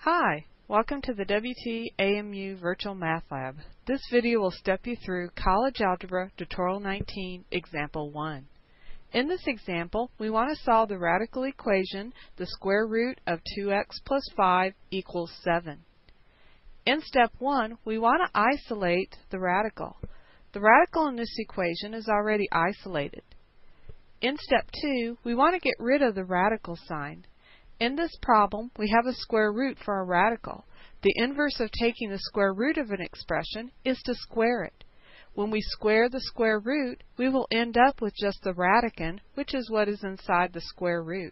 Hi, welcome to the WTAMU Virtual Math Lab. This video will step you through College Algebra Tutorial 19, Example 1. In this example, we want to solve the radical equation, the square root of 2x plus 5 equals 7. In step 1, we want to isolate the radical. The radical in this equation is already isolated. In step 2, we want to get rid of the radical sign. In this problem, we have a square root for our radical. The inverse of taking the square root of an expression is to square it. When we square the square root, we will end up with just the radicand, which is what is inside the square root.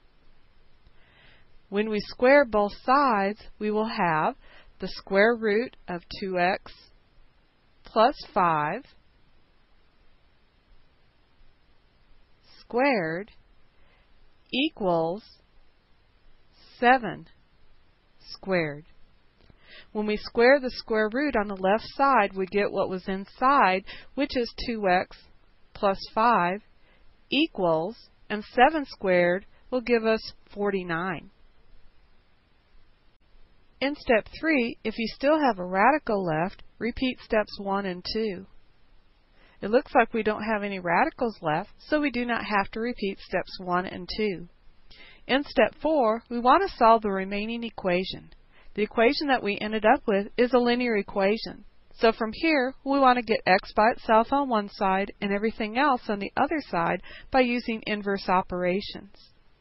When we square both sides, we will have the square root of 2x plus 5 squared equals 7 squared. When we square the square root on the left side, we get what was inside, which is 2x plus 5 equals, and 7 squared will give us 49. In step 3, if you still have a radical left, repeat steps 1 and 2. It looks like we don't have any radicals left, so we do not have to repeat steps 1 and 2. In step 4, we want to solve the remaining equation. The equation that we ended up with is a linear equation. So from here, we want to get x by itself on one side and everything else on the other side by using inverse operations.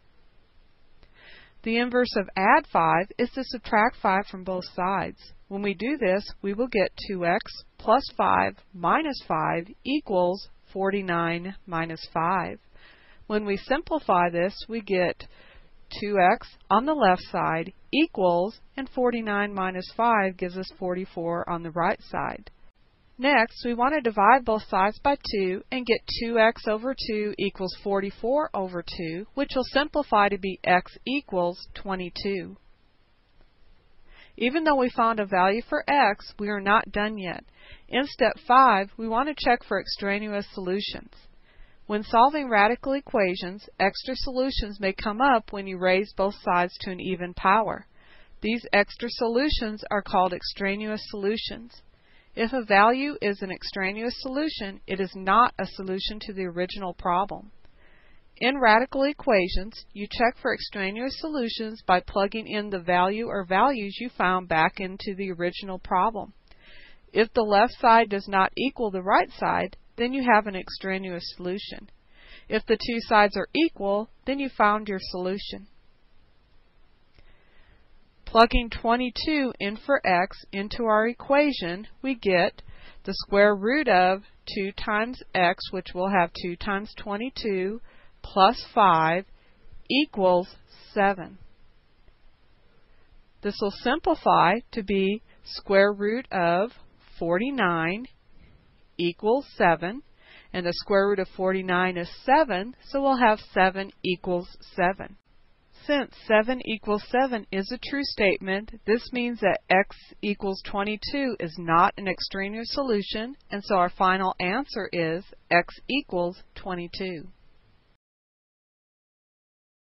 The inverse of add 5 is to subtract 5 from both sides. When we do this, we will get 2x plus 5 minus 5 equals 49 minus 5. When we simplify this, we get 2x on the left side equals, and 49 minus 5 gives us 44 on the right side. Next, we want to divide both sides by 2 and get 2x over 2 equals 44 over 2, which will simplify to be x equals 22. Even though we found a value for x, we are not done yet. In step 5, we want to check for extraneous solutions. When solving radical equations, extra solutions may come up when you raise both sides to an even power. These extra solutions are called extraneous solutions. If a value is an extraneous solution, it is not a solution to the original problem. In radical equations, you check for extraneous solutions by plugging in the value or values you found back into the original problem. If the left side does not equal the right side, then you have an extraneous solution. If the two sides are equal, then you found your solution. Plugging 22 in for x into our equation, we get the square root of 2 times x, which will have 2 times 22, plus 5 equals 7. This will simplify to be square root of 49 equals 7, and the square root of 49 is 7, so we'll have 7 equals 7. Since 7 equals 7 is a true statement, this means that x equals 22 is not an extraneous solution, and so our final answer is x equals 22.